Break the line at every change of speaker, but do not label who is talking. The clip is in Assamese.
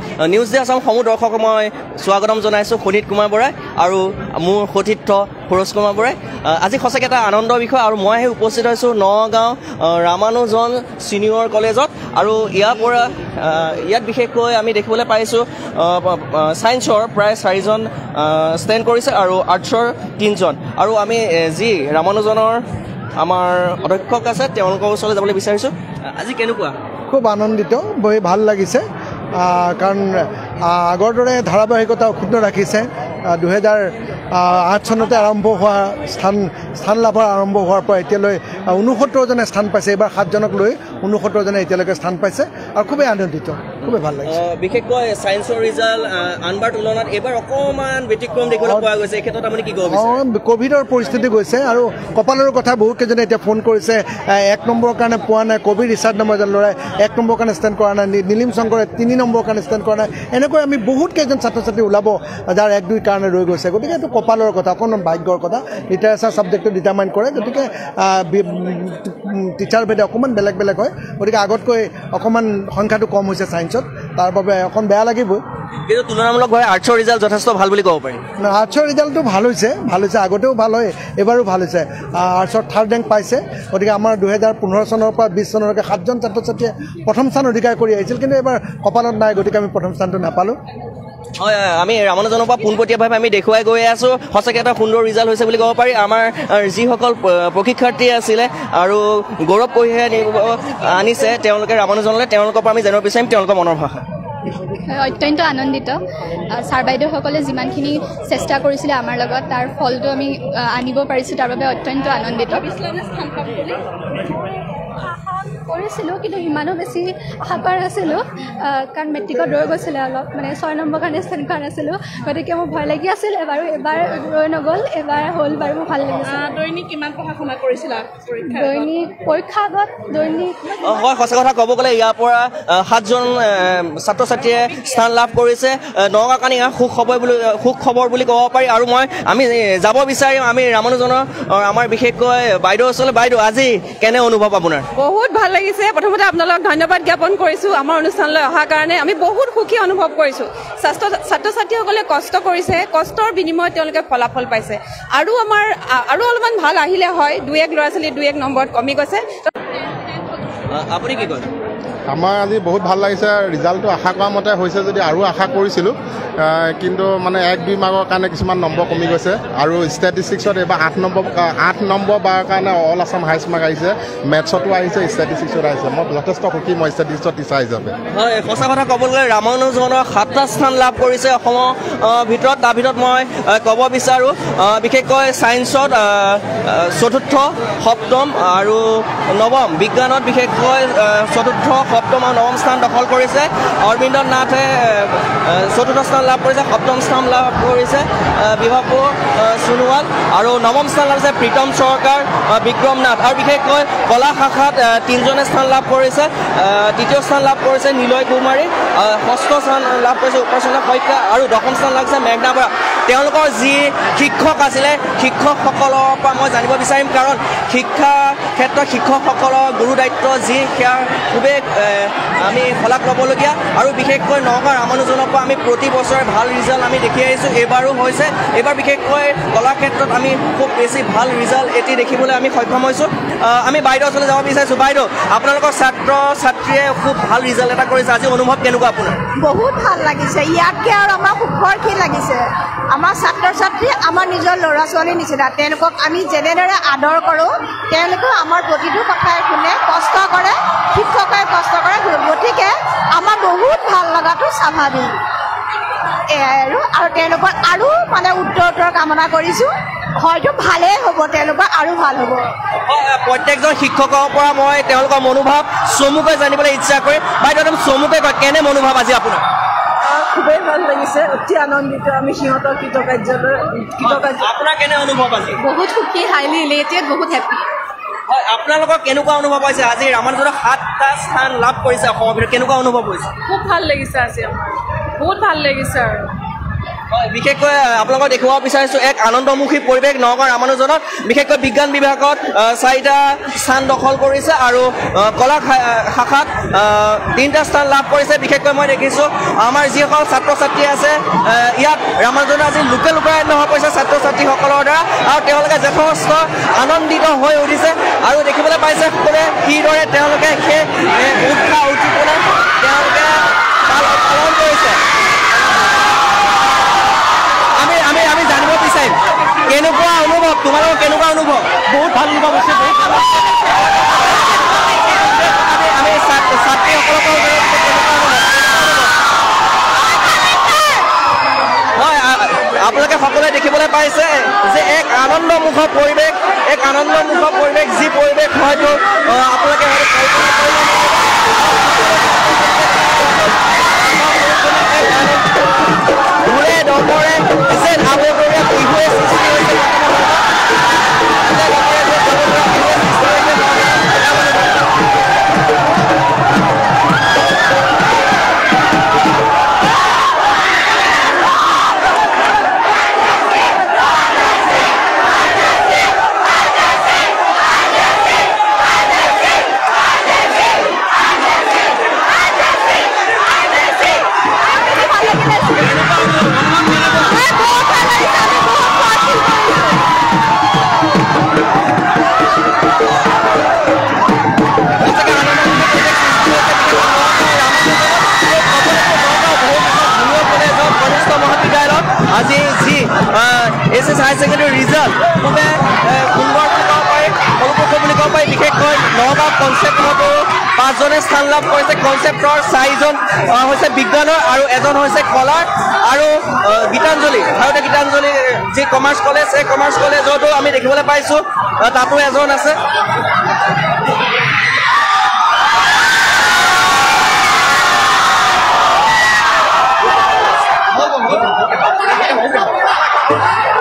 নিউজ ডে আছাম সমূহ দৰ্শকক মই স্বাগতম জনাইছোঁ সুনীত কুমাৰ বৰাই আৰু মোৰ সতীৰ্থ সৰোজ কুমাৰ বৰাই। আজি সঁচাকৈ এটা আনন্দৰ বিষয় আৰু মই আহি উপস্থিত হৈছোঁ নগাঁও ৰামানুজন ছিনিয়ৰ কলেজত আৰু ইয়াত বিশেষকৈ আমি দেখিবলৈ পাইছোঁ ছায়েন্সৰ প্ৰায় 4জন ষ্টেণ্ড কৰিছে আৰু আৰ্টছৰ 3জন আৰু আমি যি ৰামানুজনৰ আমাৰ অধ্যক্ষক আছে তেওঁলোকৰ ওচৰলৈ যাবলৈ বিচাৰিছোঁ। আজি কেনেকুৱা?
খুব আনন্দিত, বহি ভাল লাগিছে কাৰণ আগৰ দৰে ধাৰাবাহিকতা অক্ষুণ্ণ ৰাখিছে। 2008 চনতে আৰম্ভ হোৱা স্থান লাভৰ আৰম্ভ হোৱাৰ পৰা এতিয়ালৈ 69জনে স্থান পাইছে। এইবাৰ 7জনক লৈ 69জনে এতিয়ালৈকে স্থান পাইছে আৰু খুবেই আনন্দিত, খুবেই ভাল লাগিছে।
বিশেষকৈ ছায়েন্সৰ ৰিজাল্ট আনবাৰ তুলনাত এইবাৰ অকণমান ব্যতিক্ৰম দেখিবলৈ পোৱা গৈছে। এই ক্ষেত্ৰত আপুনি কি ক'ব বিচাৰে?
ক'ভিডৰ পৰিস্থিতি গৈছে আৰু কপালৰ কথা বহুতকেইজনে এতিয়া ফোন কৰিছে 1 নম্বৰৰ কাৰণে পোৱা নাই। কবিৰ ৰিচাৰ্ড নামৰ এজন ল'ৰাই 1 নম্বৰৰ কাৰণে ষ্টেণ্ড কৰা নাই, নীলিম শংকৰে 3 নম্বৰৰ কাৰণে ষ্টেণ্ড কৰা নাই। এনেকৈ আমি বহুত কেইজন ছাত্ৰ ছাত্ৰী ওলাব যাৰ 1-2 কাৰণে ৰৈ গৈছে। গতিকে এইটো কপালৰ কথা, অকণমান ভাগ্যৰ কথা। লিটাৰেচাৰ ছাবজেক্টটো ডিটাৰমাইন কৰে, গতিকে টিচাৰ ভেদে অকণমান বেলেগ বেলেগ হয়। গতিকে আগতকৈ অকণমান সংখ্যাটো কম হৈছে ছায়েন্সত, তাৰ বাবে অকণ বেয়া লাগিবই।
কিন্তু তুলনামূলকভাৱে আৰ্টছৰ ৰিজাল্ট যথেষ্ট ভাল বুলি ক'ব পাৰি।
আৰ্টছৰ ৰিজাল্টটো ভাল হৈছে, আগতেও ভাল হয়, এইবাৰো ভাল হৈছে। আৰ্টছত 3rd ৰেংক পাইছে। গতিকে আমাৰ 2015 চনৰ পৰা 20 চনলৈকে 7জন ছাত্ৰ ছাত্ৰীয়ে প্ৰথম স্থান অধিকাৰ কৰি আহিছিল, কিন্তু এইবাৰ কপালত নাই, গতিকে আমি প্ৰথম স্থানটো নাপালোঁ।
হয়, আমি ৰামানুজনৰ পৰা পোনপটীয়াভাৱে আমি দেখুৱাই গৈ আছোঁ। সঁচাকৈ এটা সুন্দৰ ৰিজাল্ট হৈছে বুলি ক'ব পাৰি। আমাৰ যিসকল প্ৰশিক্ষাৰ্থী আছিলে আৰু গৌৰৱ কঢ়িয়াই আনিছে তেওঁলোকে ৰামানুজনলৈ, তেওঁলোকৰ পৰা আমি জানিব বিচাৰিম তেওঁলোকৰ মনৰ ভাষা।
অত্যন্ত আনন্দিত। ছাৰ বাইদেউসকলে যিমানখিনি চেষ্টা কৰিছিলে আমাৰ লগত, তাৰ ফলটো আমি আনিব পাৰিছোঁ, তাৰ বাবে অত্যন্ত আনন্দিত। কৰিছিলোঁ কিন্তু ইমানো বেছি আশা কৰা নাছিলোঁ, কাৰণ মেট্ৰিকত ৰৈ গৈছিলে অলপ, মানে 6 নম্বৰ কাৰণে ষ্টেণ্ড কৰা নাছিলোঁ। গতিকে মোৰ ভয় লাগি আছিলে বাৰু। এবাৰ ৰৈ নগ'ল, এবাৰ হ'ল বাৰু, মোৰ ভাল লাগিছে।
দৈনিক কিমান পঢ়া শুনা কৰিছিলা?
দৈনিক পৰীক্ষা আগত দৈনিক
হয়, সঁচা কথা ক'ব গ'লে ইয়াৰ পৰা 7জন ছাত্ৰ ছাত্ৰীয়ে স্থান লাভ কৰিছে। নগাঁৱৰ কাৰণে সুখ খবৰ বুলি ক'ব পাৰি। আৰু আমি যাব বিচাৰিম আমি ৰামানুজনৰ আমাৰ বিশেষকৈ বাইদেউ ওচৰলৈ। বাইদেউ, আজি কেনে অনুভৱ আপোনাৰ?
বহুত ভাল লাগিছে। প্ৰথমতে আপোনালোকক ধন্যবাদ জ্ঞাপন কৰিছোঁ আমাৰ অনুষ্ঠানলৈ অহাৰ কাৰণে। আমি বহুত সুখী অনুভৱ কৰিছোঁ। ছাত্ৰ ছাত্ৰীসকলে কষ্ট কৰিছে, কষ্টৰ বিনিময়ত তেওঁলোকে ফলাফল পাইছে। আৰু অলপমান ভাল আহিলে হয়, 2-1 ল'ৰা ছোৱালী 2-1 নম্বৰত কমি গৈছে।
আপুনি কি কয়?
আমাৰ আজি বহুত ভাল লাগিছে। ৰিজাল্টটো আশা কৰা মতে হৈছে যদি আৰু আশা কৰিছিলোঁ, কিন্তু মানে 1-2 মাৰ্কৰ কাৰণে কিছুমান নম্বৰ কমি গৈছে। আৰু ষ্টেটিষ্টিক্সত এইবাৰ 8 নম্বৰ বাৰ কাৰণে অল আছাম হাইষ্ট মাৰ্ক আহিছে। মেথছতো আহিছে, ষ্টেটিষ্টিক্সত আহিছে। মই যথেষ্ট সুখী মই ষ্টেটিষ্টিক্সৰ টিচাৰ হিচাপে।
হয়, সঁচা কথা ক'ব গ'লে ৰামানুজনৰ 7টা স্থান লাভ কৰিছে অসমৰ ভিতৰত। তাৰ ভিতৰত মই ক'ব বিচাৰোঁ বিশেষকৈ ছায়েন্সত 4ৰ্থ, 7ম আৰু 9ম, বিজ্ঞানত বিশেষকৈ 4ৰ্থ, 7ম আৰু 9ম স্থান দখল কৰিছে। অৰবিন্দ নাথে 4ৰ্থ স্থান লাভ কৰিছে, 7ম স্থান লাভ কৰিছে বিভাপু সোণোৱাল আৰু 9ম স্থান লাভ কৰিছে প্ৰীতম চৰকাৰ, বিক্ৰম নাথ। আৰু বিশেষকৈ কলা শাখাত 3জনে স্থান লাভ কৰিছে। 2য় স্থান লাভ কৰিছে নিলয় কুমাৰী, 6ষ্ঠ স্থান লাভ কৰিছে উপাসনা শইকীয়া আৰু 10ম স্থান লাভ কৰিছে মেঘনা বৰা। তেওঁলোকৰ যি শিক্ষক আছিলে, শিক্ষকসকলৰ পৰা মই জানিব বিচাৰিম, কাৰণ শিক্ষা ক্ষেত্ৰত শিক্ষকসকলৰ গুৰু দায়িত্ব যি সেয়া খুবেই আমি শলাগ ল'বলগীয়া। আৰু বিশেষকৈ নগাঁও ৰামানুজনৰ পৰা আমি প্ৰতি বছৰে ভাল ৰিজাল্ট আমি দেখি আহিছোঁ, এইবাৰো হৈছে। এইবাৰ বিশেষকৈ কলা ক্ষেত্ৰত আমি খুব বেছি ভাল ৰিজাল্ট এটি দেখিবলৈ আমি সক্ষম হৈছোঁ। আমি বাইদেউৰ ওচৰলৈ যাব বিচাৰিছোঁ। বাইদেউ, আপোনালোকৰ ছাত্ৰ ছাত্ৰীয়ে খুব ভাল ৰিজাল্ট এটা কৰিছে, আজি অনুভৱ কেনেকুৱা আপোনাৰ?
বহুত ভাল লাগিছে। ইয়াতকৈ আৰু আমাৰ সুখৰ কি লাগিছে? আমাৰ ছাত্ৰ ছাত্ৰী আমাৰ নিজৰ ল'ৰা ছোৱালীৰ নিচিনা। তেওঁলোকক আমি যেনেদৰে আদৰ কৰোঁ, তেওঁলোকেও আমাৰ প্ৰতিটো কথাই শুনে, কষ্ট কৰে, শিক্ষকে কষ্ট কৰে। গতিকে আমাৰ বহুত ভাল লগাটো স্বাভাৱিক। এয়াই আৰু তেওঁলোকৰ আৰু মানে উত্তৰ কামনা কৰিছোঁ। হয়তো ভালেই হ'ব, তেওঁলোকৰ আৰু ভাল হ'ব।
প্ৰত্যেকজন শিক্ষকৰ পৰা মই তেওঁলোকৰ মনোভাৱ চমুকৈ জানিবলৈ ইচ্ছা কৰিম। বাইদেউ, একদম চমুকৈ কয়, কেনে মনোভাৱ আজি আপোনাৰ?
খুবেই ভাল লাগিছে, অতি আনন্দিত আমি সিহঁতৰ কৃতকাৰ্য।
আপোনাৰ কেনে অনুভৱ আজি?
বহুত সুখী, হাইলি ইলেটেড, বহুত হেপ্পী।
হয়, আপোনালোকৰ কেনেকুৱা অনুভৱ হৈছে? আজি ৰামানুজনৰ 7টা স্থান লাভ কৰিছে অসমৰ ভিতৰত, কেনেকুৱা অনুভৱ হৈছে?
খুব ভাল লাগিছে আজি আমাৰ, বহুত ভাল লাগিছে। আৰু
বিশেষকৈ আপোনালোকক দেখুৱাব বিচাৰিছোঁ এক আনন্দমুখী পৰিৱেশ নগাঁও ৰামানুজনত বিশেষকৈ বিজ্ঞান বিভাগত 4টা স্থান দখল কৰিছে আৰু কলা শাখাত 3টা স্থান লাভ কৰিছে বিশেষকৈ মই দেখিছোঁ আমাৰ যিসকল ছাত্ৰ ছাত্ৰী আছে ইয়াত ৰামানুজনৰ আজি লোকে লোকায়ন হৈ পৰিছে ছাত্ৰ ছাত্ৰীসকলৰ দ্বাৰা আৰু তেওঁলোকে যথেষ্ট আনন্দিত হৈ উঠিছে আৰু দেখিবলৈ পাইছে সকলোৱে কিদৰে তেওঁলোকে সেই উৎসাহ উদ্দীপনা তেওঁলোকে পালন কৰিছে আমি জানিব বিচাৰিম কেনেকুৱা অনুভৱ তোমালোকৰ কেনেকুৱা অনুভৱ বহুত ভাল অনুভৱ হৈছে বহুত আমি ছাত্ৰীসকলক হয় আপোনালোকে সকলোৱে দেখিবলৈ পাইছে যে এক আনন্দমুখ পৰিৱেশ যি পৰিৱেশ হয়তো আপোনালোকে ঘূৰে দমৰে যেন আৱেগৰে বিহুৱে সৃষ্টি হৈছে আজি যি SS হায়াৰ ছেকেণ্ডেৰী ৰিজাল্ট খুবেই সুন্দৰ বুলি ক'ব পাৰি ফলপ্ৰসূ বুলি ক'ব পাৰি বিশেষকৈ নগাঁও কনচেপ্টতো 5জনে স্থান লাভ কৰিছে কনচেপ্টৰ 4জন হৈছে বিজ্ঞানৰ আৰু এজন হৈছে কলাৰ আৰু গীতাঞ্জলি ভাৰতীয় গীতাঞ্জলি যি কমাৰ্চ কলেজ এই কমাৰ্চ কলেজতো আমি দেখিবলৈ পাইছোঁ তাতো এজন আছে